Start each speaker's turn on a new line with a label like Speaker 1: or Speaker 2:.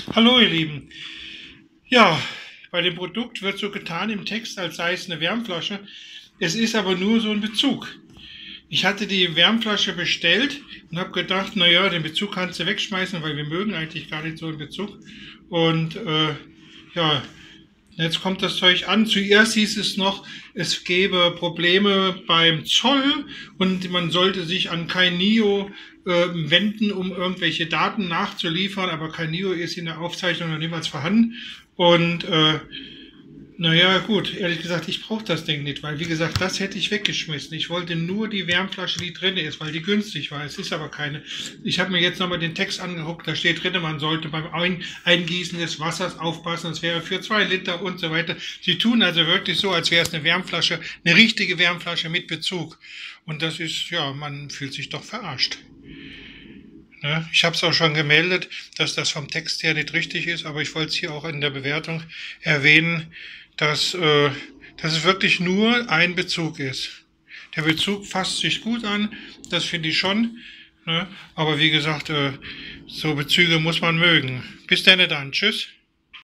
Speaker 1: Hallo ihr Lieben. Ja, bei dem Produkt wird so getan im Text, als sei es eine Wärmflasche. Es ist aber nur so ein Bezug. Ich hatte die Wärmflasche bestellt und habe gedacht, naja, den Bezug kannst du wegschmeißen, weil wir mögen eigentlich gar nicht so einen Bezug. Und ja, jetzt kommt das Zeug an. Zuerst hieß es noch, es gäbe Probleme beim Zoll und man sollte sich an Kainio wenden, um irgendwelche Daten nachzuliefern. Aber Kainio ist in der Aufzeichnung noch niemals vorhanden. Und naja, gut, ehrlich gesagt, ich brauche das Ding nicht, weil wie gesagt, das hätte ich weggeschmissen. Ich wollte nur die Wärmflasche, die drin ist, weil die günstig war. Es ist aber keine. Ich habe mir jetzt nochmal den Text angeguckt, da steht drin, man sollte beim Eingießen des Wassers aufpassen, das wäre für 2 Liter und so weiter. Sie tun also wirklich so, als wäre es eine Wärmflasche, eine richtige Wärmflasche mit Bezug. Und das ist, ja, man fühlt sich doch verarscht. Ne? Ich habe es auch schon gemeldet, dass das vom Text her nicht richtig ist, aber ich wollte es hier auch in der Bewertung erwähnen, dass es wirklich nur ein Bezug ist. Der Bezug fasst sich gut an, das finde ich schon. Ne? Aber wie gesagt, so Bezüge muss man mögen. Bis dann. Tschüss.